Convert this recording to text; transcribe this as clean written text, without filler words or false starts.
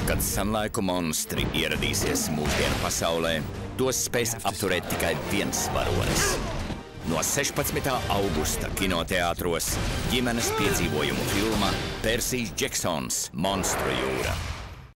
Kad senlaiku monstri ieradīsies mūsdienu pasaulē, tos spēs apturēt tikai viens varonis. No 16. augusta kinoteātros ģimenes piedzīvojumu filma Persijs Džeksons – Monstru jūra.